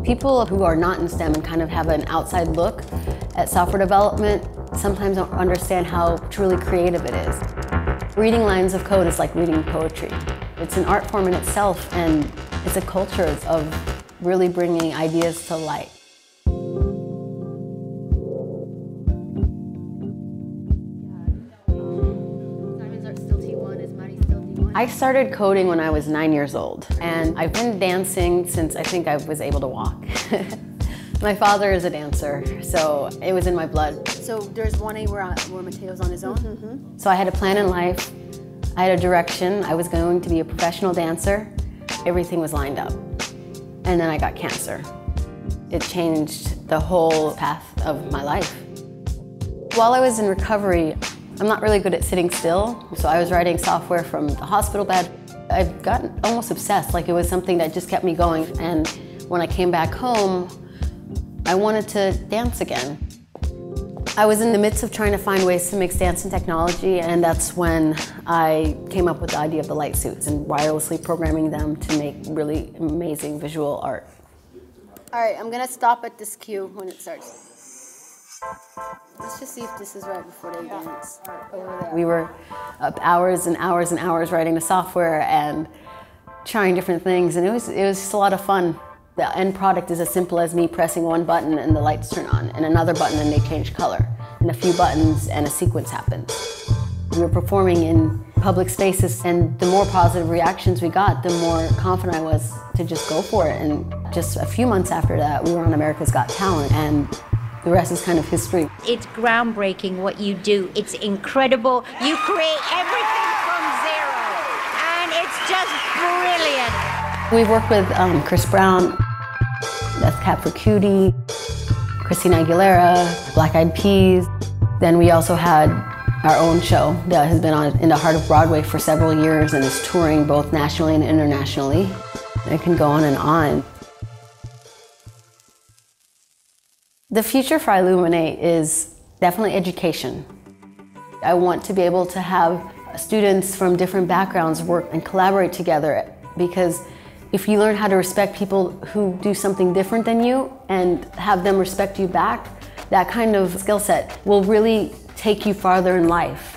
People who are not in STEM and kind of have an outside look at software development sometimes don't understand how truly creative it is. Reading lines of code is like reading poetry. It's an art form in itself, and it's a culture of really bringing ideas to light. I started coding when I was 9 years old, and I've been dancing since I think I was able to walk. My father is a dancer, so it was in my blood. So there's one A where Mateo's on his own? Mm-hmm. So I had a plan in life, I had a direction, I was going to be a professional dancer. Everything was lined up. And then I got cancer. It changed the whole path of my life. While I was in recovery, I'm not really good at sitting still, so I was writing software from the hospital bed. I've gotten almost obsessed, like it was something that just kept me going. And when I came back home, I wanted to dance again. I was in the midst of trying to find ways to mix dance and technology, and that's when I came up with the idea of the light suits and wirelessly programming them to make really amazing visual art. All right, I'm gonna stop at this cue when it starts. Let's just see if this is right before they dance. Over there. We were up hours and hours and hours writing the software and trying different things, and it was just a lot of fun. The end product is as simple as me pressing one button and the lights turn on, and another button and they change color, and a few buttons and a sequence happens. We were performing in public spaces, and the more positive reactions we got, the more confident I was to just go for it. And just a few months after that, we were on America's Got Talent, and the rest is kind of history. It's groundbreaking what you do. It's incredible. You create everything from zero, and it's just brilliant. We've worked with Chris Brown, Death Cab for Cutie, Christina Aguilera, Black Eyed Peas. Then we also had our own show that has been in the heart of Broadway for several years and is touring both nationally and internationally. It can go on and on. The future for iLuminate is definitely education. I want to be able to have students from different backgrounds work and collaborate together, because if you learn how to respect people who do something different than you and have them respect you back, that kind of skill set will really take you farther in life.